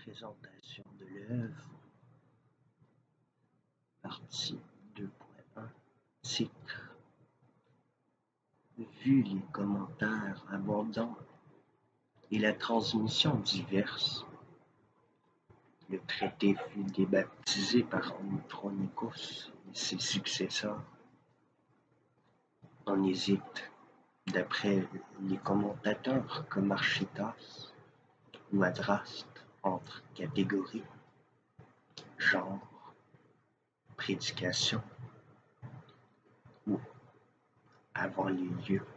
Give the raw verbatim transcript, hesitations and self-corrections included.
Présentation de l'œuvre, partie deux point un, titre. Vu les commentaires abondants et la transmission diverse, le traité fut débaptisé par Andronicos et ses successeurs. On hésite, d'après les commentateurs comme Archytas ou Adraste, entre catégories, genre, prédication ou avant les lieux.